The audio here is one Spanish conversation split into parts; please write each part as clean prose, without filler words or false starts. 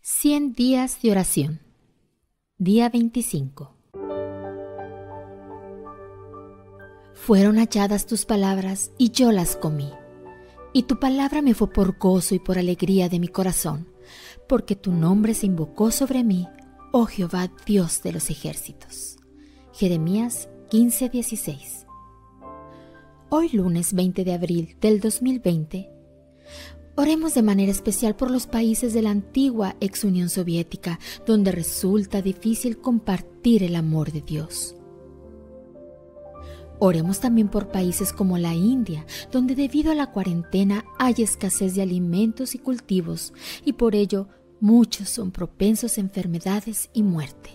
100 días de oración. Día 25. Fueron halladas tus palabras y yo las comí. Y tu palabra me fue por gozo y por alegría de mi corazón, porque tu nombre se invocó sobre mí, oh Jehová, Dios de los ejércitos. Jeremías 15:16. Hoy lunes 20 de abril del 2020, oremos de manera especial por los países de la antigua ex Unión Soviética, donde resulta difícil compartir el amor de Dios. Oremos también por países como la India, donde debido a la cuarentena hay escasez de alimentos y cultivos, y por ello muchos son propensos a enfermedades y muerte.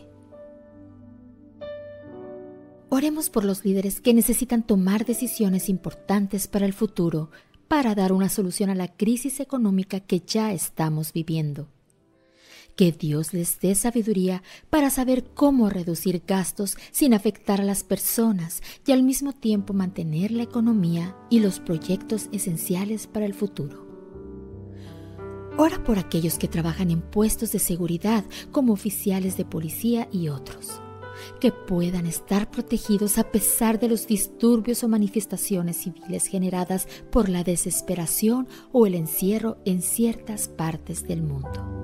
Oremos por los líderes que necesitan tomar decisiones importantes para el futuro, para dar una solución a la crisis económica que ya estamos viviendo. Que Dios les dé sabiduría para saber cómo reducir gastos sin afectar a las personas y al mismo tiempo mantener la economía y los proyectos esenciales para el futuro. Ora por aquellos que trabajan en puestos de seguridad como oficiales de policía y otros, que puedan estar protegidos a pesar de los disturbios o manifestaciones civiles generadas por la desesperación o el encierro en ciertas partes del mundo.